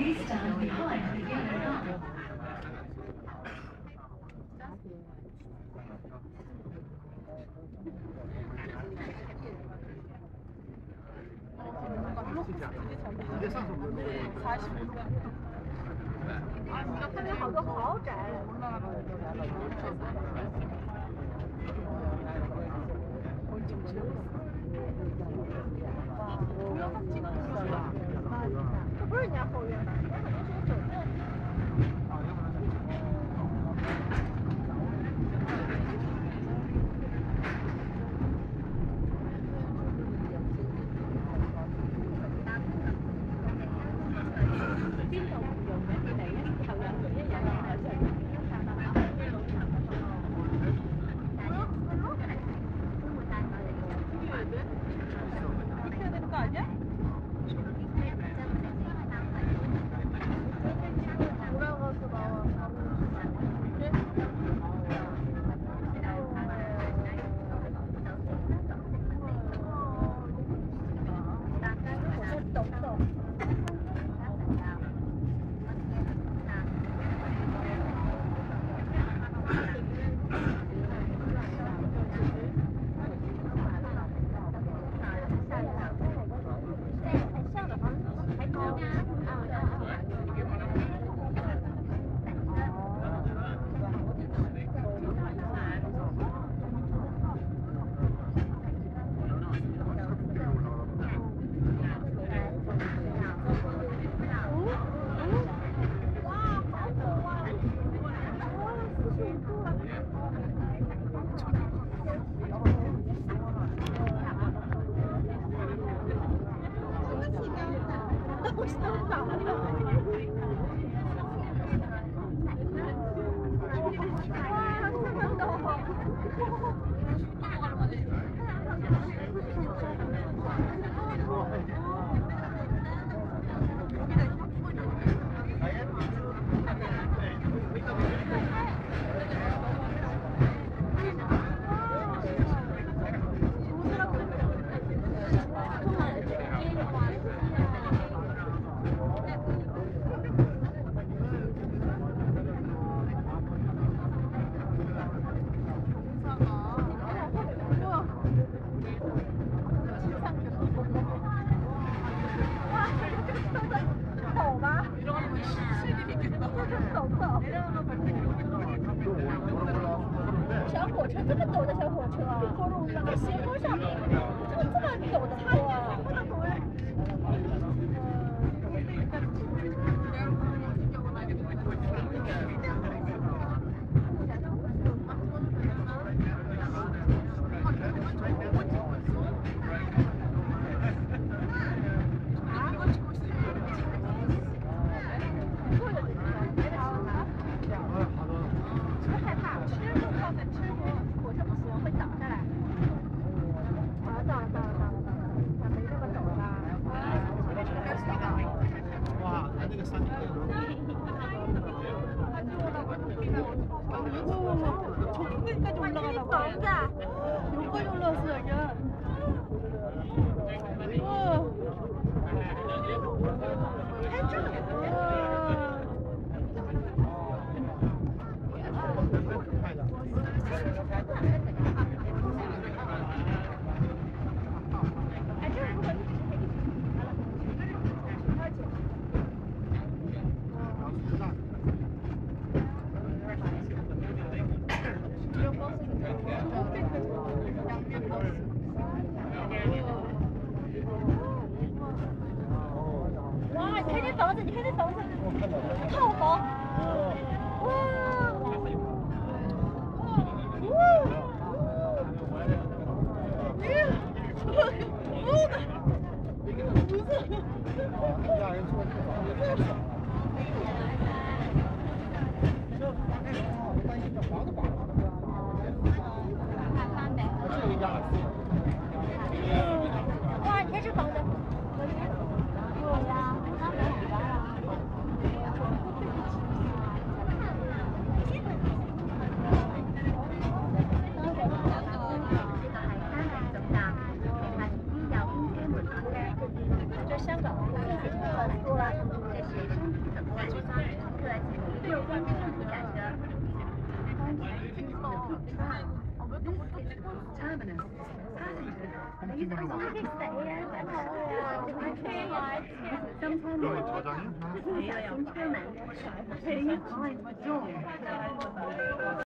Please stand behind the yellow line. 이게上次 45도. 아, 진짜看见好多豪宅。 동영상 찍어주는 거야.这不是人家后院吧？那肯定是个酒店。 小火车这么陡的小火车啊，在斜坡上面，这么陡的坡啊！저기까지 올라가라고. 여기까지 올라왔어, 자기야.哇，你看这房子，你看这房子，套房，哇，哇，你看这房子。 这香港，好多 Terminus. Passengers, please 홈팅으로 막. Sometime 여기 저장이야? Please behind the door.